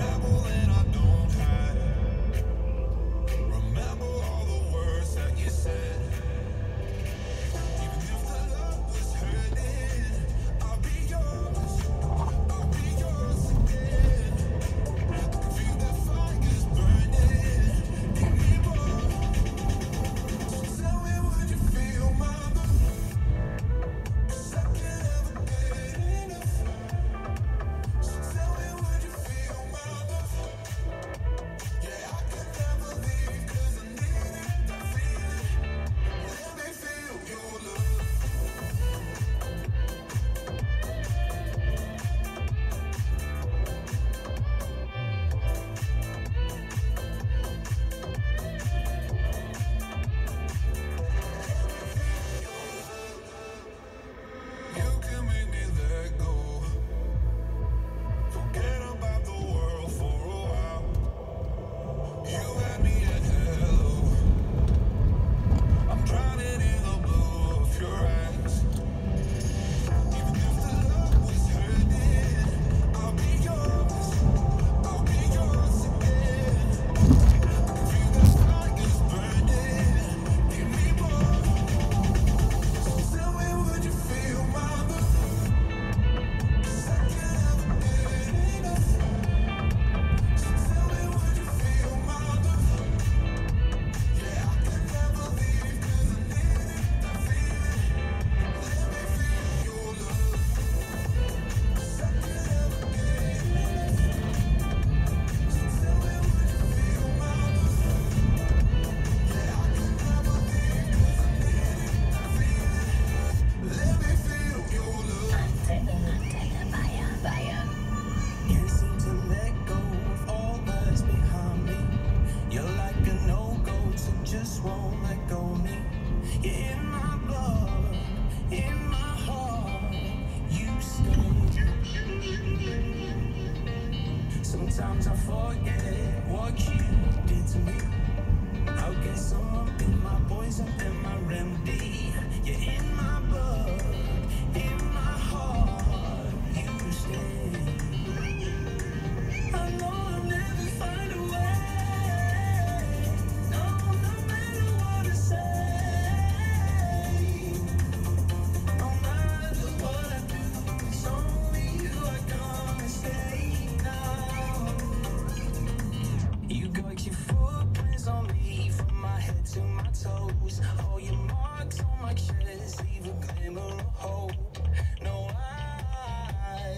Sometimes I forget what you did to me. How can someone be my poison and my remedy? You're in my blood, in my heart, you stay. I know I'll never find a way. No, no matter what I say, no matter what I do, it's only you I can't escape now. You got your footprints on me from my head to my toes. All your marks on my chest leave a glimmer of hope. No, I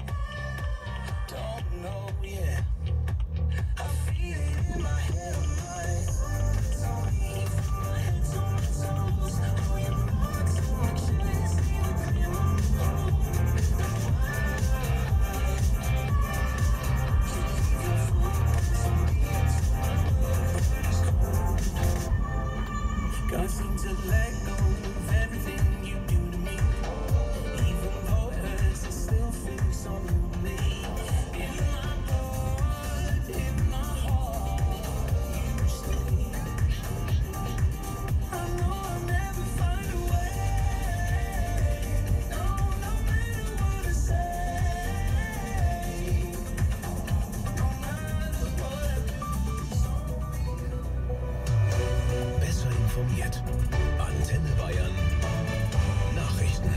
don't know, yeah. I feel it in my head, it's on me from my head to my toes. All your marks on my chest leave a glimmer of hope. Can't seem to let go of everything you do to me. Even though it hurts, it still feels so lonely. In my blood, in my heart, you stay. I know I'll never find a way. No, no matter what I say, no matter what I do. Besser informiert. Antenne Bayern. Nachrichten.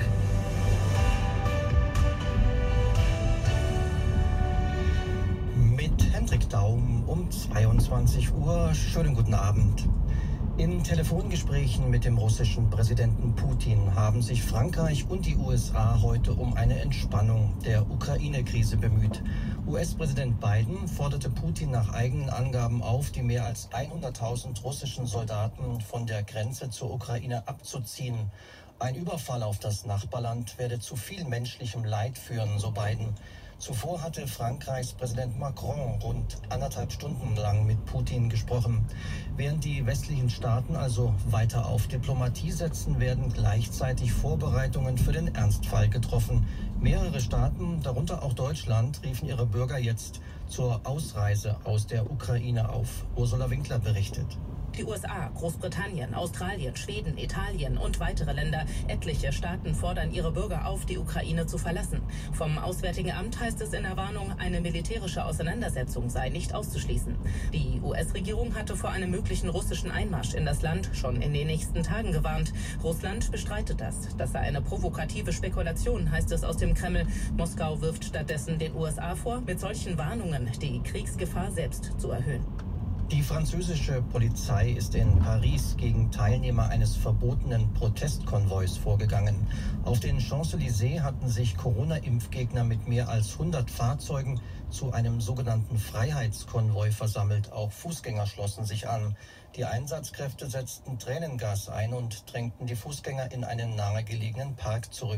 Mit Hendrik Daum um 22 Uhr. Schönen guten Abend. In Telefongesprächen mit dem russischen Präsidenten Putin haben sich Frankreich und die USA heute um eine Entspannung der Ukraine-Krise bemüht. US-Präsident Biden forderte Putin nach eigenen Angaben auf, die mehr als 100.000 russischen Soldaten von der Grenze zur Ukraine abzuziehen. Ein Überfall auf das Nachbarland werde zu viel menschlichem Leid führen, so Biden. Zuvor hatte Frankreichs Präsident Macron rund 1,5 Stunden lang mit Putin gesprochen. Während die westlichen Staaten also weiter auf Diplomatie setzen, werden gleichzeitig Vorbereitungen für den Ernstfall getroffen. Mehrere Staaten, darunter auch Deutschland, riefen ihre Bürger jetzt zur Ausreise aus der Ukraine auf. Ursula Winkler berichtet. Die USA, Großbritannien, Australien, Schweden, Italien und weitere Länder, etliche Staaten fordern ihre Bürger auf, die Ukraine zu verlassen. Vom Auswärtigen Amt heißt es in der Warnung, eine militärische Auseinandersetzung sei nicht auszuschließen. Die US-Regierung hatte vor einem möglichen russischen Einmarsch in das Land schon in den nächsten Tagen gewarnt. Russland bestreitet das. Das sei eine provokative Spekulation, heißt es aus dem Kreml. Moskau wirft stattdessen den USA vor, mit solchen Warnungen die Kriegsgefahr selbst zu erhöhen. Die französische Polizei ist in Paris gegen Teilnehmer eines verbotenen Protestkonvois vorgegangen. Auf den Champs-Élysées hatten sich Corona-Impfgegner mit mehr als 100 Fahrzeugen zu einem sogenannten Freiheitskonvoi versammelt. Auch Fußgänger schlossen sich an. Die Einsatzkräfte setzten Tränengas ein und drängten die Fußgänger in einen nahegelegenen Park zurück.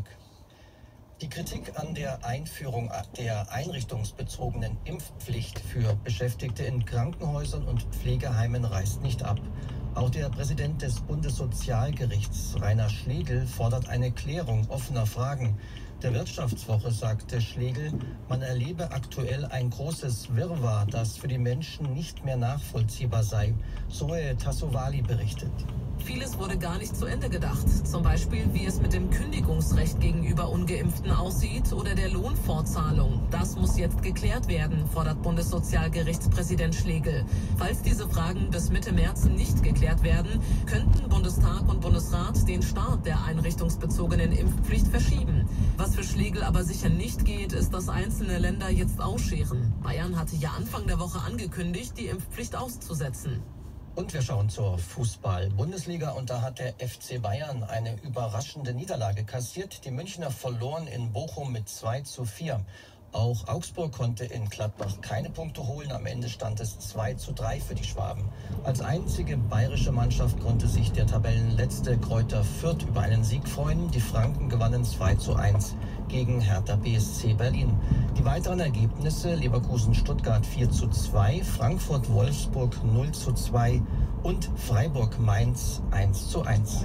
Die Kritik an der Einführung der einrichtungsbezogenen Impfpflicht für Beschäftigte in Krankenhäusern und Pflegeheimen reißt nicht ab. Auch der Präsident des Bundessozialgerichts, Rainer Schlegel, fordert eine Klärung offener Fragen. Der Wirtschaftswoche sagte Schlegel, man erlebe aktuell ein großes Wirrwarr, das für die Menschen nicht mehr nachvollziehbar sei. Zoe Tassovali berichtet. Vieles wurde gar nicht zu Ende gedacht. Zum Beispiel, wie es mit dem Kündigungsrecht gegenüber Ungeimpften aussieht oder der Lohnfortzahlung. Das muss jetzt geklärt werden, fordert Bundessozialgerichtspräsident Schlegel. Falls diese Fragen bis Mitte März nicht geklärt werden, könnten Bundestag und Bundesrat den Start der einrichtungsbezogenen Impfpflicht verschieben. Was für Schlegel aber sicher nicht geht, ist, dass einzelne Länder jetzt ausscheren. Bayern hatte ja Anfang der Woche angekündigt, die Impfpflicht auszusetzen. Und wir schauen zur Fußball-Bundesliga und da hat der FC Bayern eine überraschende Niederlage kassiert. Die Münchner verloren in Bochum mit 2:4. Auch Augsburg konnte in Gladbach keine Punkte holen. Am Ende stand es 2:3 für die Schwaben. Als einzige bayerische Mannschaft konnte sich der Tabellenletzte Kräuter Fürth über einen Sieg freuen. Die Franken gewannen 2:1 gegen Hertha BSC Berlin. Die weiteren Ergebnisse: Leverkusen-Stuttgart 4:2, Frankfurt-Wolfsburg 0:2 und Freiburg-Mainz 1:1.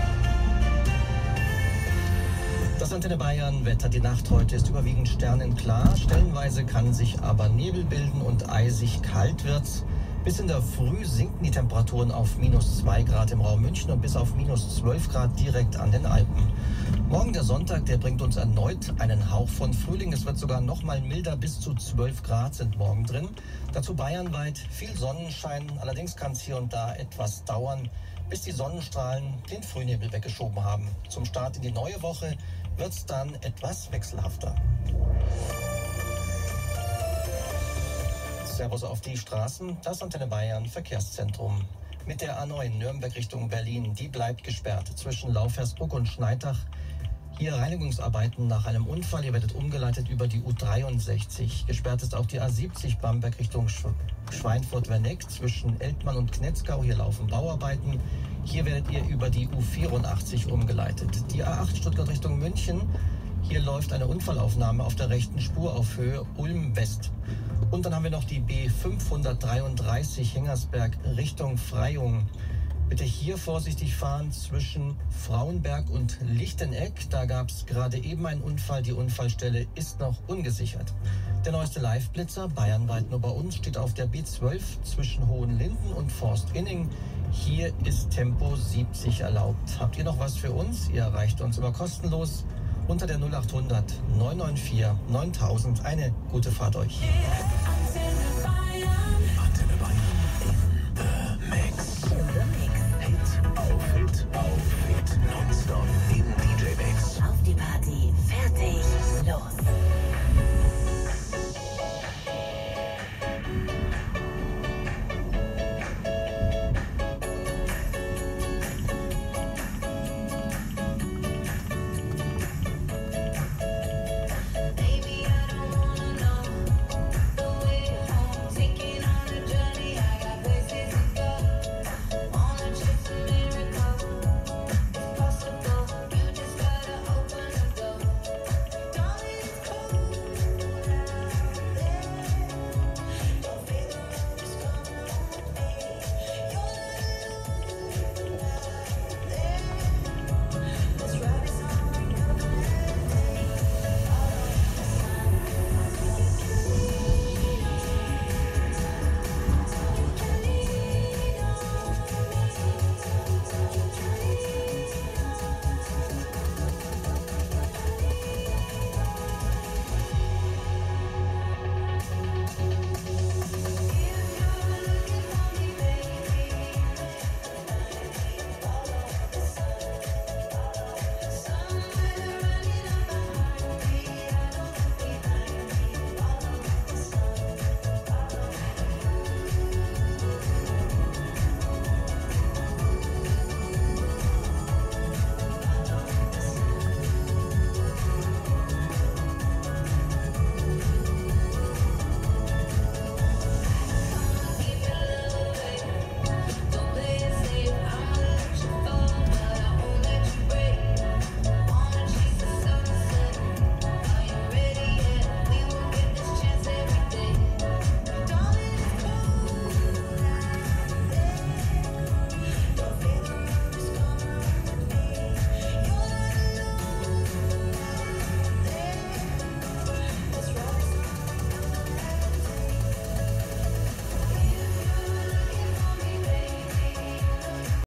Das Antenne Bayern Wetter. Die Nacht heute ist überwiegend sternenklar. Stellenweise kann sich aber Nebel bilden und eisig kalt wird's. Bis in der Früh sinken die Temperaturen auf -2 Grad im Raum München und bis auf -12 Grad direkt an den Alpen. Morgen der Sonntag, der bringt uns erneut einen Hauch von Frühling. Es wird sogar noch mal milder, bis zu 12 Grad sind morgen drin. Dazu bayernweit viel Sonnenschein. Allerdings kann es hier und da etwas dauern, bis die Sonnenstrahlen den Frühnebel weggeschoben haben. Zum Start in die neue Woche wird es dann etwas wechselhafter. Servus auf die Straßen, das Antenne Bayern Verkehrszentrum. Mit der A9 Nürnberg Richtung Berlin, die bleibt gesperrt zwischen Laufhersbruck und Schneidach. Hier Reinigungsarbeiten nach einem Unfall, ihr werdet umgeleitet über die U63. Gesperrt ist auch die A70 Bamberg Richtung Schweinfurt-Werneck zwischen Eltmann und Knetzgau. Hier laufen Bauarbeiten. Hier werdet ihr über die U84 umgeleitet. Die A8 Stuttgart Richtung München. Hier läuft eine Unfallaufnahme auf der rechten Spur auf Höhe Ulm-West. Und dann haben wir noch die B533 Hengersberg Richtung Freyung. Bitte hier vorsichtig fahren zwischen Frauenberg und Lichteneck. Da gab es gerade eben einen Unfall. Die Unfallstelle ist noch ungesichert. Der neueste Live-Blitzer, bayernweit nur bei uns, steht auf der B12 zwischen Hohenlinden und Forst-Inning. Hier ist Tempo 70 erlaubt. Habt ihr noch was für uns? Ihr erreicht uns immer kostenlos unter der 0800 994 9000. Eine gute Fahrt euch.